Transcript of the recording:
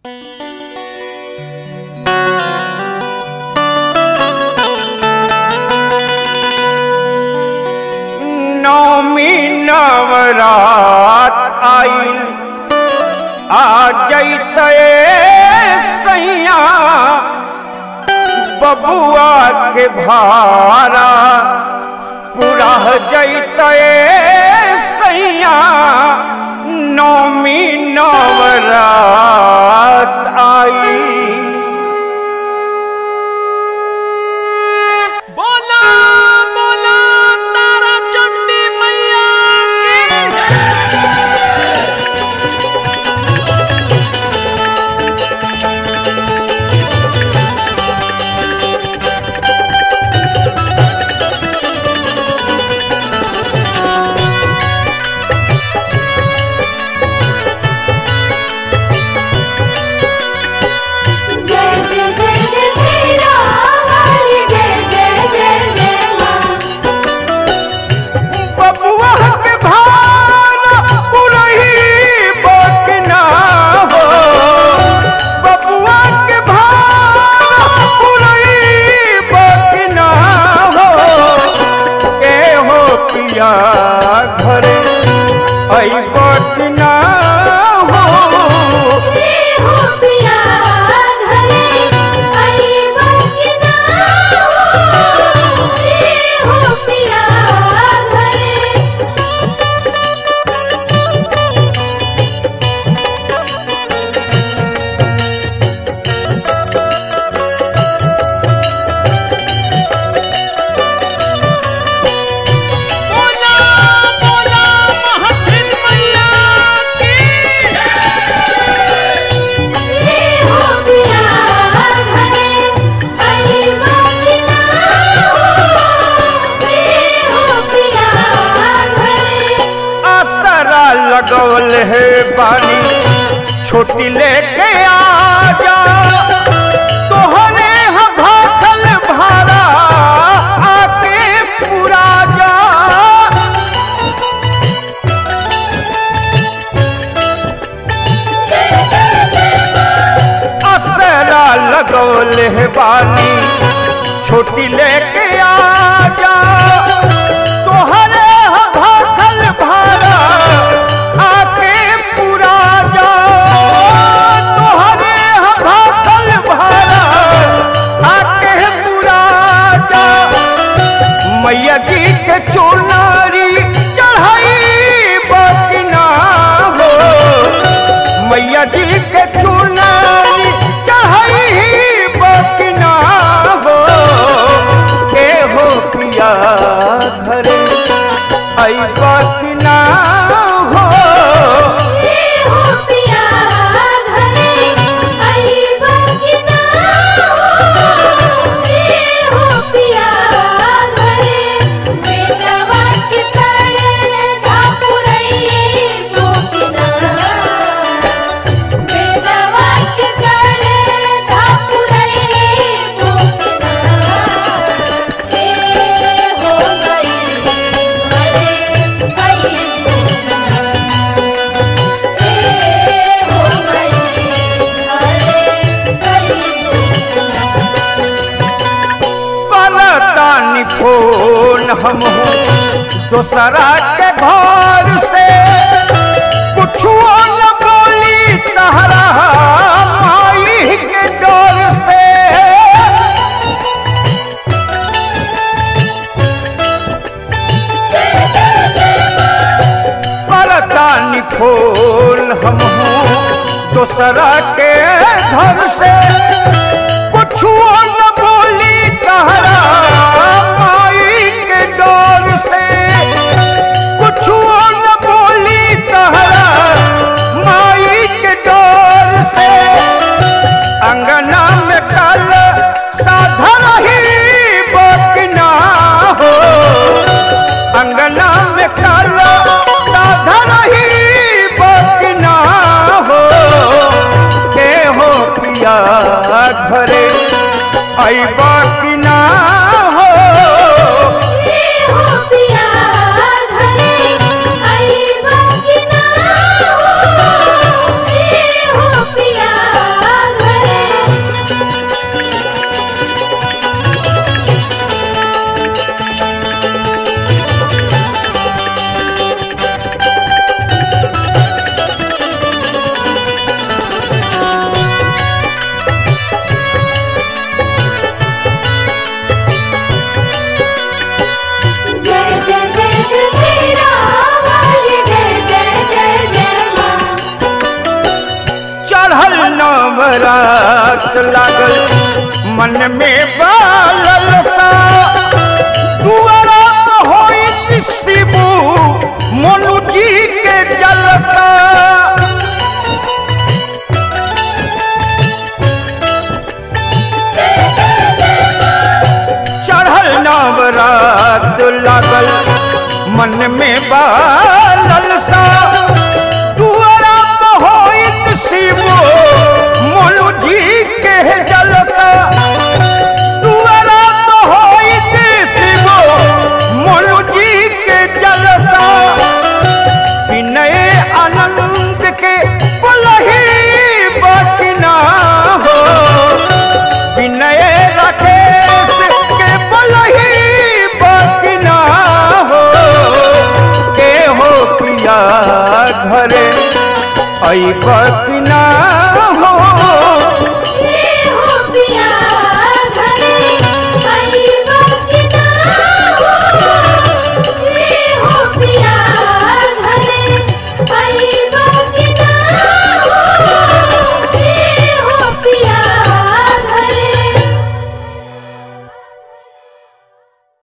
नौमी नवरात आइल आ जैते सैया बबुआ के भारा पूरा जैते सैया नौमी नवरात आई। घरे आई बटना हो पिया घरे आई बटना हो पिया घरे। लगौल है बानी छोटी लेके आजा तोहरे भाखल भारा आके पूरा जा। असरा लगौल है बानी छोटी लेके आजा तोहरे भाखल भारा आके पूरा जा। तोहरे भाखल भारा आके पूरा जा। मैया जी के चुनारी चढ़ाई बकना हो मैया जी के चुनारी चढ़ाई बकना हो के हो पिया घरे आई बकना हो पिया घरे आई बकना हो पिया घरे। बेटवा के सरे धापुरई बोकना बेटवा के सरे धापुरई बोकना हो गई घरे आई फोन हम दोसरा के घर से कुछ न बोली तहरा माई के डर से। करतानी फोन हम दोसरा के घर से कुछ न बोली तहरा माई के डर से। कुछ न बोली तहरा माई के डर से। अंगना में कल साधा रही बकना हो अंगना में कल साधा रही बकना हो के हो पिया घरे आई बकना हो पिया घरे आई बकना हो पिया नवरात लागल मन में बाललसा दुआरा होई शिबू मोनू जी के जलसा चढ़ल नवरात लागल मन में बाललसा दुआरा होई शिबू मोनू जी के जलसा दुआरा होई शिबू मोनू जी के जलसा विनय आनंद के बोलही बचना हो विनय राकेश के बोलही बचना हो के हो पिया घरे आई बचना